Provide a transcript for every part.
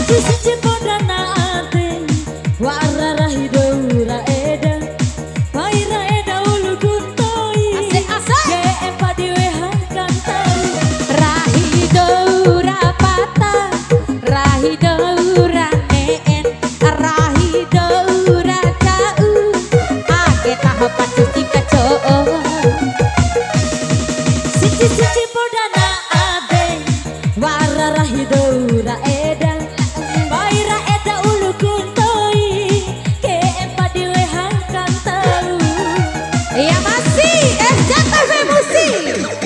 Siji poda naate warara hidora eda paira eda ulu kuntoi ke empadi wehan kantai Rahidora pata, rahidora neen, rahidora cau, ake tahapan suci kacau. Siji poda naate warara hidora eda paira eda ulu kuntoi ke empadi wehan kantai. Ya masih SCTV Musik.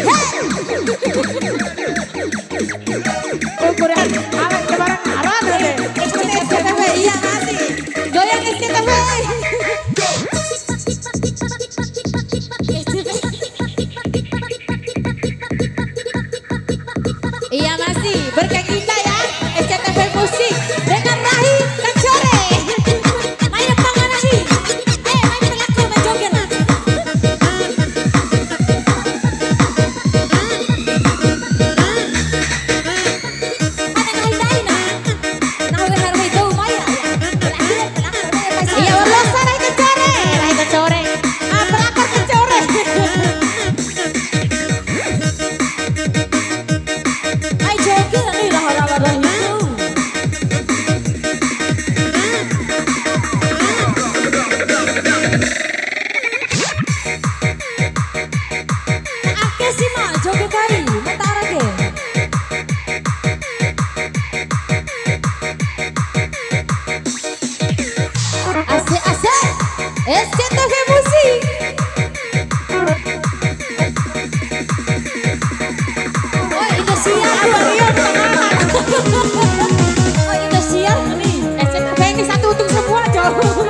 Ukuran awet kebarang arah deh. SCTV iya masih. Goyang SCTV. Iya masih berkat kita ya SCTV Musik dengan Rahim Kancore. Main pangan Rahi, main pelaku main joget. Iya warlosa Rahim Kancore. Rahim Kancore. Ah pelakor Kancore. Main joget nih raha-raha Rahi itu. Ake sih mah joget kali, mentara ke. Asik-asik SCTV Musik. Oh Indonesia Oh Indonesia nih. SCTV ini satu untuk semua cowok.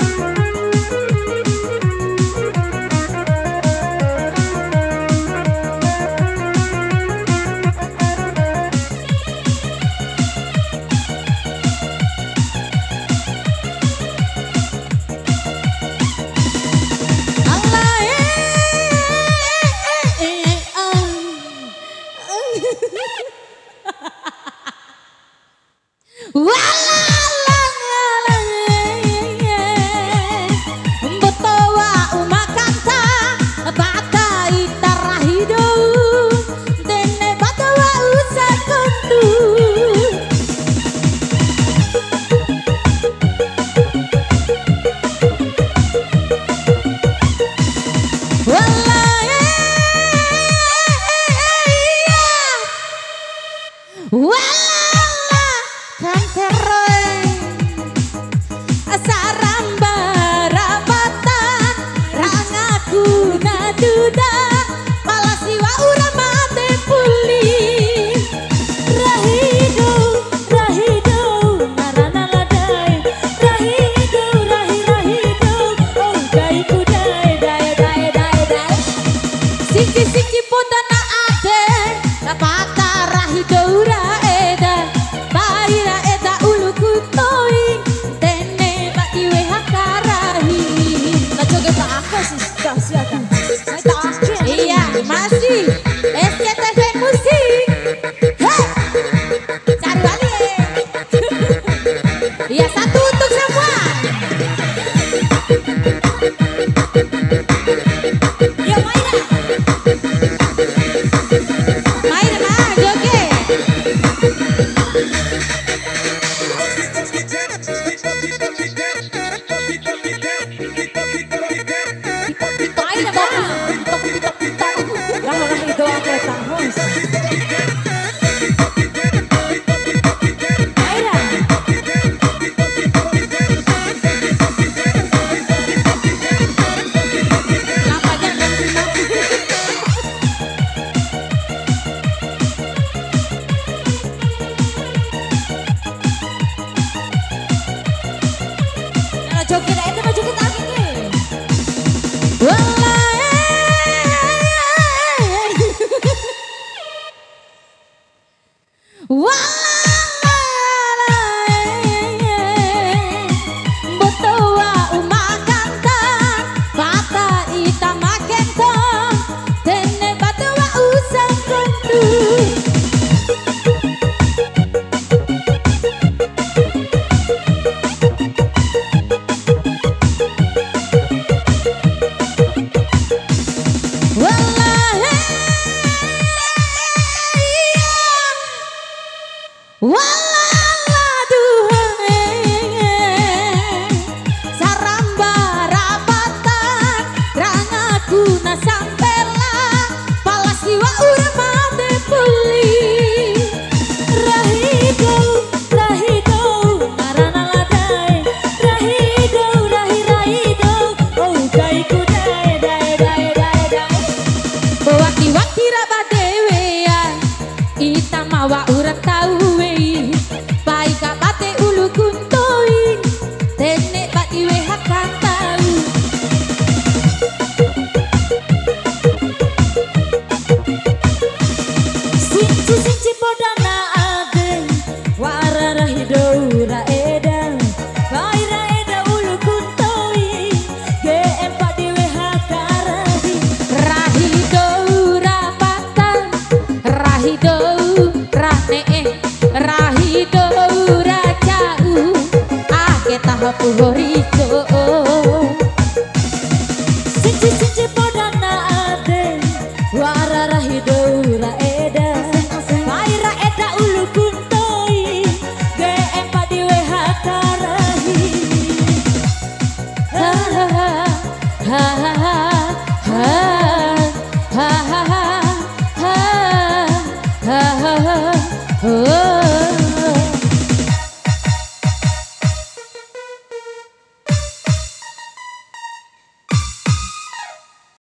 Siki ponda na ade, pata rahidora eda, baira eda ulu kutoi, tene bati we hakarahi. Nah joget tak apa sih kasih akan. Saya tak akhir. Iya masih SCTV Musik. Hei, cari balik. Iya satu untuk semua. Ya main lah. Main mah joget. Main lah bang. Raha-raha itu aku tak host. Main lah. Nah joget itu mah joget lagi nih. Maha Puhorijo